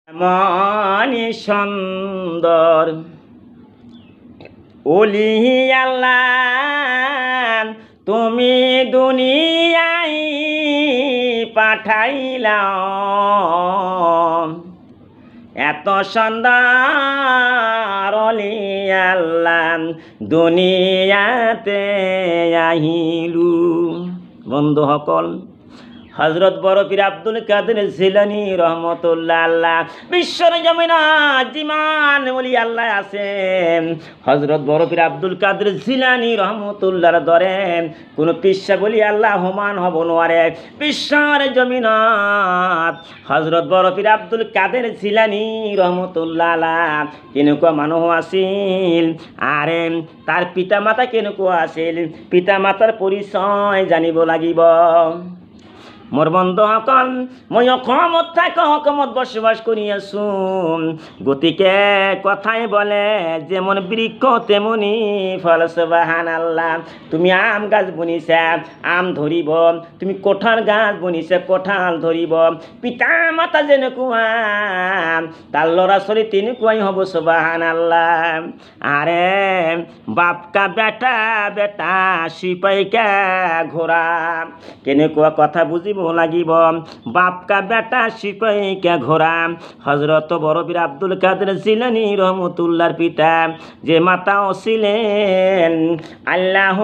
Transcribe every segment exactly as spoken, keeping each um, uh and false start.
এমন সুন্দর ওলি আল্লাহ তুমি দুনিয়ায় পাঠাইলাম, এত সুন্দর ওলি আল্লাহ দুনিয়াতে আহিলু। বন্ধু সকল, হযরত বড় পীর আব্দুল কাদের জিলানী রহমতুল্লাহ আল্লাহ বিশ্বর জমিনা জিমান ওলি আল্লাহ আছেন, হযরত বড় পীর আব্দুল কাদের জিলানী রহমতুল্লাহর দরে কোন পিসা বলি আল্লাহ সমান হব নোৱাৰে। বিশ্বর জমিনত হযরত বড় পীর আব্দুল কাদের জিলানী রহমতুল্লাহ আল্লাহ কেনেকুৱা মানুহ আছিল, আৰে তাৰ পিতা মাতা কেনেকুৱা আছিল, পিতা মাতাৰ পৰিচয় জানিব লাগিব। মোর বন্ধু সকল, মই অসমত থাকা অসমত বসবাস করি আছো, গতিকে কথাই বলে যেমন বৃক্ষ তেমনি ফল। সুবহানাল্লাহ। তুমি আম গাছ বনিছা, আম ধরিব, তুমি কঠাল গাছ বনিছা, কঠাল ধরিব। পিতা মাতা যেনেকুৱা তার লড়া ছোৱালী তেনেকুৱাই হব। সুবহানাল্লাহ। আরে বাপকা বেটা, বেটা সিপাইকা ঘোড়া, কেনেকুৱা কথা বুঝিব লাগিব। বাপকা বেটা সিপাইকা ঘোড়া। হযরত বড় পীর আব্দুল কাদের জিলানী রহমতুল্লাহর পিতা যে মাতাও ছিলেন আল্লাহ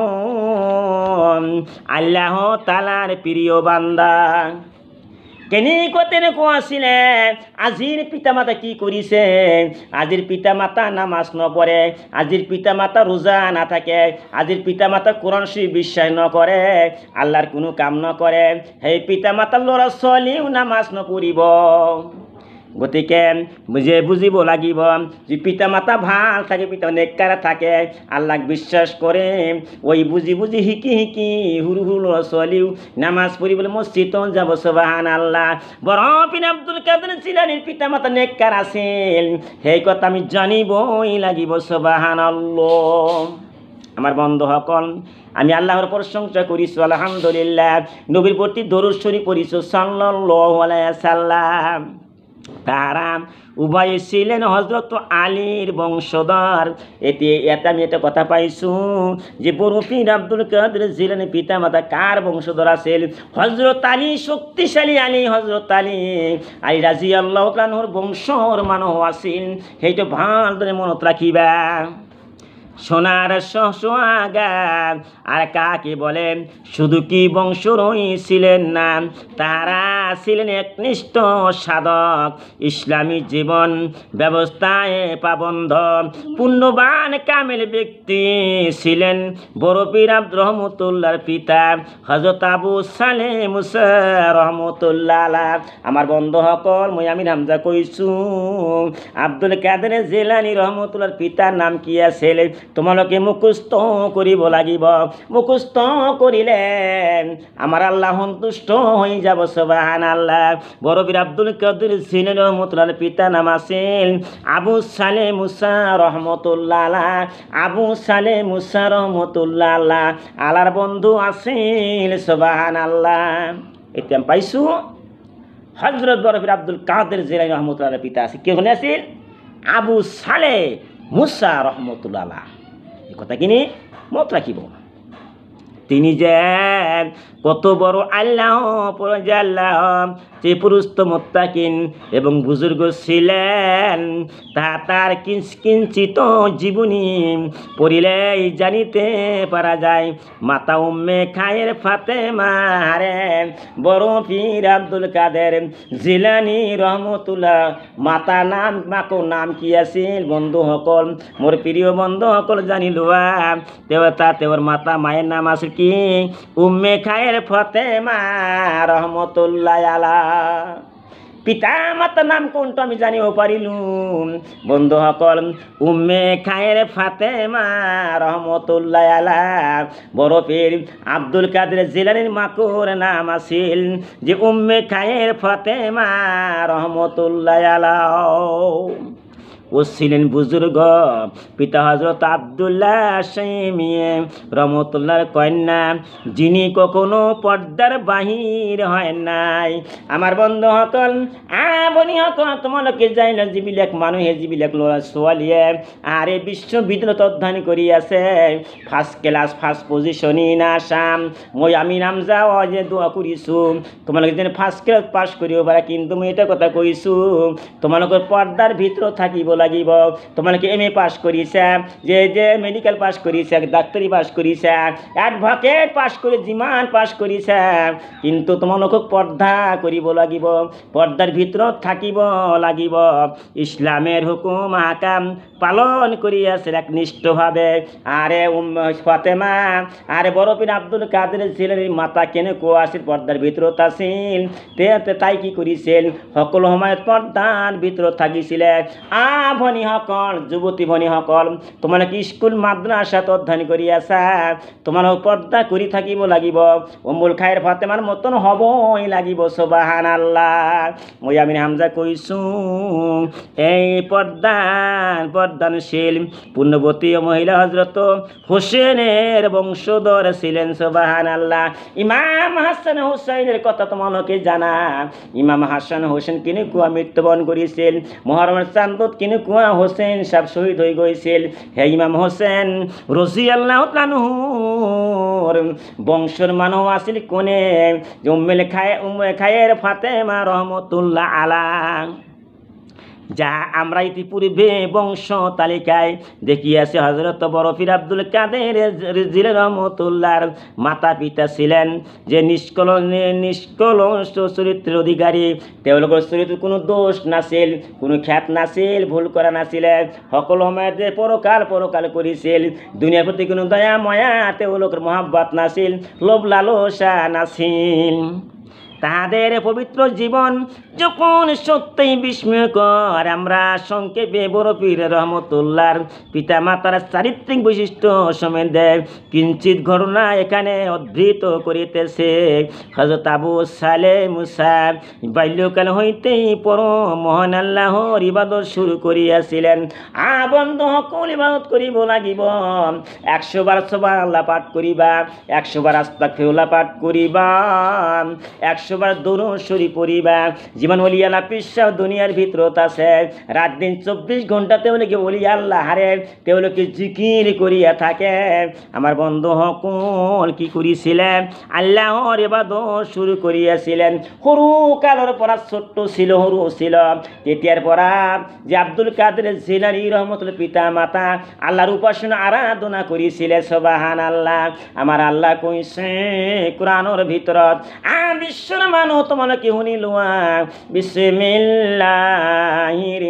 আল্লাহ তাআলার প্রিয় বান্দা। কেনেকুৱা তেনেকুৱা আছিলে। আজিৰ পিতা মাতা কি কৰিছে, আজিৰ পিতা মাতা নামাজ নপঢ়ে, আজিৰ পিতা মাতা ৰোজা নাথাকে, আজিৰ পিতা মাতা কোরআন শরীফ বিশ্বাস নকৰে, আল্লাহৰ কোনো কাম নকৰে, সেই পিতা মাতাৰ ল'ৰা ছোৱালীও নামাজ নপঢ়িব। গতিকে বুঝে বুঝিব লাগিব যে পিতা মাতা ভাল থাকে, পিতা নেককার থাকে, আল্লাহক বিশ্বাস করে, ওই বুঝি বুঝি শিকি শিকি হুরু হুরু ল'ৰা ছোৱালীও নামাজ পঢ়িবলৈ মছজিদত যাব। সুবহানাল্লাহ। বড় পীর আব্দুল কাদের জিলানীর পিতা মাতা নেককার আছিল, সেই কথা আমি জানিবই লাগিব। সুবহানাল্লাহ। আমার বন্ধু সকল, আমি আল্লাহর প্রশংসা করিছো আলহামদুলিল্লাহ। নবীর প্রতি দরুদ শরীফ পড়িছো সাল্লাল্লাহু আলাইহি ওয়াসাল্লাম। তারা উভয় ছিলেন হযরত আলীর বংশধর। এতে এতে আমি একটা কথা পাইছো যে বড় পীর আব্দুল কাদের জিলানী পিতা মাতা কার বংশধর আছিল? হযরত আলী, শক্তিশালী আলী, হযরত আলী আলী রাদিয়াল্লাহু তাআলার বংশর মানুষ আছিল। সেইটা ভাল ধরে মনত রাখিবা। সোনার সোহাগার আর কাকে বলেন? শুধু কি বংশরই ছিলেন না, তারা ছিলেন একনিষ্ঠ সাধক, ইসলামী জীবন ব্যবস্থায় পাবন্ধ, পুণ্যবান কামেল ব্যক্তি ছিলেন বড় পীর আব্দুর রহমতুল্লাহর পিতা হযরত আবু সালেহ মুসা রহমতুল্লাহ আলাইহ। আমার বন্ধু সকল, মই আমির হামজা কইছো আব্দুল কাদের জিলানী রহমতুল্লাহর পিতার নাম কি আছিল? তোমালোকে মুখস্থ করিব লাগিব। মুখস্থ করিলে আমার আল্লাহ সন্তুষ্ট হয়ে যাব। সুবহানাল্লাহ। বড় পীর আব্দুল কাদের জিলানী রহমতুল্লাহর পিতার নাম আছিল আবু সালেহ মুসা রহমতুল্লাহ আলাইহ। আবু সালেহ মুসা রহমতুল্লাহ আলাইহ আলার বন্ধু আছিল। সুবহানাল্লাহ। এটা পাইছো হযরত বড় পীর আব্দুল কাদের জিলানী রহমতুল্লাহর পিতা আছে কে হলে আছিল? আবু সালেহ মুসা রহমতুল্লাহ আলাইহ। এই কথা কিনি মত রাখিব। তিনি যে কত বড় আল্লাহ আল্লাহ যে পুরুষ তো মুত্তাকিন এবং বুজুর্গ ছিলেন, তা তার কিঞ্চিত জীবনী পড়িলেই জানিতে পারা যায়। মাতা উম্মে খায়ের ফাতেমা রে বড় পীর আব্দুল কাদের জিলানী রহমতুল্লাহ মাতা নাম মাকো নাম কি আছিল? বন্ধু সকল, মোর প্রিয় বন্ধু সকল জানিলোয়া, তেও তা তেওর মাতা মায়ের নাম আছে কি? উম্মে খায়ের ফাতেমা রহমতুল্লাহ আলাইহা। পিতা মাতার নাম কোনটা আমি জানিও পারিলুম বন্ধু সকল। উম্মে খায়ের ফাতেমা রহমতুল্লাহ আলাইহা। বড় পীর আব্দুল কাদের জিলানীর মাকুর নাম আছিল যে উম্মে খায়ের ফাতেমা রহমতুল্লাহ আলাইহা। ও ছিলেন বুজুর্গ পিতা হযরত আব্দুল্লাহ শামী রহমাতুল্লাহর কন্যা, যিনি কখনো পর্দার বাহির হয় নাই। আমার বন্ধু সকল আবনি সকল তোমালোকে যাই না যিবিলাক মানুহে যিবিলাক ল'ৰা ছোৱালীয়ে আৰে বিশ্ববিদ্যালয়ত অধ্যয়ন কৰি আছে, first class first position in Assam, মই আমি নাম যাওঁ যে দোৱা কৰিছোঁ তোমালোকে যেন ফাৰ্ষ্ট ক্লাছ পাছ কৰিব পাৰা। কিন্তু মই এটা কথা কৈছোঁ, তোমালোকৰ পৰ্দাৰ ভিতৰত থাকিব লাগিব। তোমালোকে এম এ পাছ কৰিছা, যে যে মেডিকেল পাছ কৰিছা, ডাক্তৰী পাছ কৰিছা, এডভকেট পাছ কৰি যিমান পাছ কৰিছা, কিন্তু তোমালোকক পৰ্দা কৰিব লাগিব, পৰ্দাৰ ভিতৰত থাকিব লাগিব। ইছলামের হুকুম আকাম পালন কৰি আছে একনিষ্ঠভাৱে। আৰে ফাতেমা আৰে বৰপীৰ আব্দুল কাদের জিলানীৰ মাতা কেনেকুৱা আছিল, পৰ্দাৰ ভিতৰত আছিল। তে তাই কি কৰিছিল, সকলো সময়ত পৰ্দাৰ ভিতৰত থাকিছিলে। আ ভনীসকল, যুৱতী ভনীসকল, তোমালোকে স্কুল মাদ্ৰাসাত অধ্যয়ন কৰি আছা, তোমালোক পৰ্দা কৰি থাকিব লাগিব। উম্মুল খাইৰ ফাতেমাৰ মতন হ'বই লাগিব। সুবহানাল্লাহ। মই আমি হামজা কৈছোঁ, এই পর্দান পর্দানশীল পুণ্যবতী মহিলা হযরত হোসেনের বংশধর ছিলেন। সুবহানাল্লাহ। ইমাম হাসান হুসাইনের কথা তোমালোকে জানা। ইমাম হাসান হোসেন কেনেকুৱা মৃত্যুবৰণ কৰিছিল, মহৰমৰ চান্দত কেনেকুৱা হোসেন সাহেব শহীদ হৈ গৈছিল। হে ইমাম হোসেন ৰাদিয়াল্লাহু তাআলাৰ বংশৰ মানুহ আছিল কোনে, উম্মুল খাই উম্মে খায়ের ফাতেমা রহমতুল্লাহ আলাইহা, যা আমরা ইতিপূর্বে বংশ তালিকায় দেখিয়াছি। হযরত বরফির আব্দুল কাদের জিলানী রহমতুল্লাহর মাতা পিতা ছিলেন যে নিষ্কলঙ্ক নিষ্কলঙ্ক চরিত্রের অধিকারী। তেওঁলোকৰ চৰিত্ৰত কোনো দোষ নাছিল, কোনো খ্যাত নাছিল, ভুল কৰা নাছিলে। সকলো সময়তে পৰকাল পৰকাল কৰিছিল। দুনিয়াৰ প্ৰতি কোনো দয়া ময়া তেওঁলোকৰ মহাব্বত নাছিল, লোভ লালসা নাছিল। তাহাদের পবিত্র জীবন যখন সত্যই বিস্ময়কর। আমরা সংক্ষেপে বরফির রহমতুল্লাহর পিতা মাতার চারিত্রিক বৈশিষ্ট্য সম্বন্ধে কিঞ্চিত ঘটনা এখানে উদ্ধৃত করিতেছে। হযরত আবু সালেহ মুসা বাল্যকাল হইতেই পরম মহান আল্লাহর ইবাদত শুরু করিয়াছিলেন। আ বন্ধু সকল ইবাদত করিব লাগিব। একশো বার সুবহানাল্লাহ পাঠ করিবা, একশো বার আস্তাগফিরুল্লাহ পাঠ করিবা, একশো বার দরুদ শরীফ পড়িবা। জীবন ওলি আল্লাহ পিসা দুনিয়ার ভিতরত আছে। রাত দিন চব্বিশ ঘন্টা তেওঁলোকে ওলি আল্লাহ হারে তেওঁলোকে জিকির করিয়া থাকে। আমার বন্ধু সকল কি করিছিলেন, আল্লাহর ইবাদত শুরু করিয়াছিলেন। সরু কালের পৰা ছোট্ট ছিল, সরু ছিল, তেতিয়ার পৰা যে আব্দুল কাদের জিলানী রহমতুল্লাহ পিতা মাতা আল্লাহর উপাসনা আরাধনা করিছিলে। সুবহানাল্লাহ। আমার আল্লাহ কইছে কোরআনের ভিতৰত, আ বিশ্বর মানুহ তোমালোকে শুনি লোৱা, বিসমিল্লাহির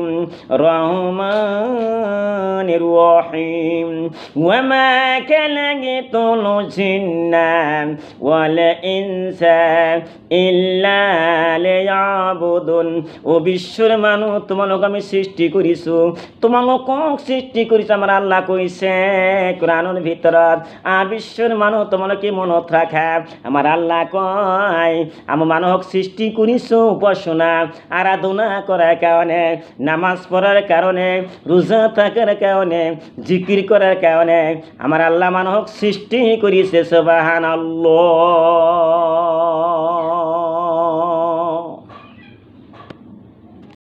রহমানির রহিম, ওয়ামা খালাকতুল জিন্না ওয়াল ইনসা ইল্লা লিয়াবুদুন। ও বিশ্বর মানুহ তোমালোক আমি সৃষ্টি কৰিছো, তোমালোকক সৃষ্টি কৰিছো। আমার আল্লাহ কইছে কোরআনের ভিতৰত, আ বিশ্বর মানুহ তোমালোকে মনত রাখা, আমার আল্লাহ কয় আমি মানুহক সৃষ্টি কৰিছো উপাসনা আরাধনা করার কারণে, নামাজ পড়ার কারণে, রোজা থাকার কারণে, জিকির করার কারণে আমার আল্লাহ মানুহক সৃষ্টি করিছে। সুবহানাল্লাহ।